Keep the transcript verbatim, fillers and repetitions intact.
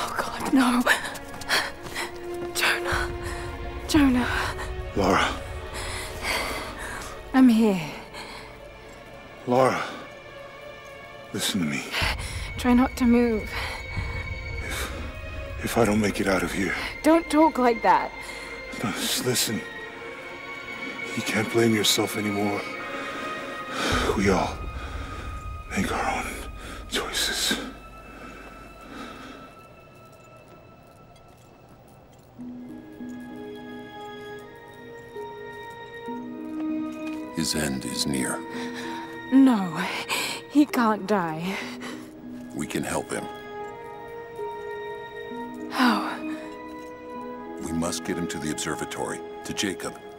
Oh, God, no. Jonah. Jonah. Lara. I'm here. Lara. Listen to me. Try not to move. If... if I don't make it out of here... Don't talk like that. No, just listen. You can't blame yourself anymore. We all make our own choices. His end is near. No, he can't die. We can help him. How? We must get him to the observatory, to Jacob.